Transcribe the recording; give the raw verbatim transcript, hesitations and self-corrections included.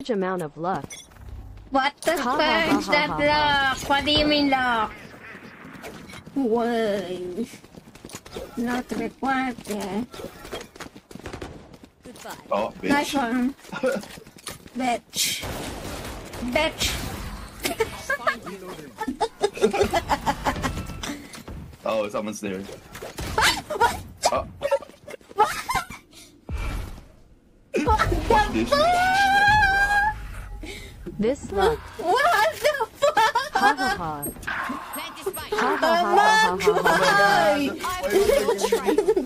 amount of luck. What the fuck is that luck? What do you mean luck? Whoa. Not required there. Goodbye. Oh, bitch. Nice one. Bitch. Bitch. Oh, someone's there. Oh. What the fuck? This luck. What the fuck? Ha ha ha. Plant this spike. Ha ha ha ha ha ha ha. Oh my god!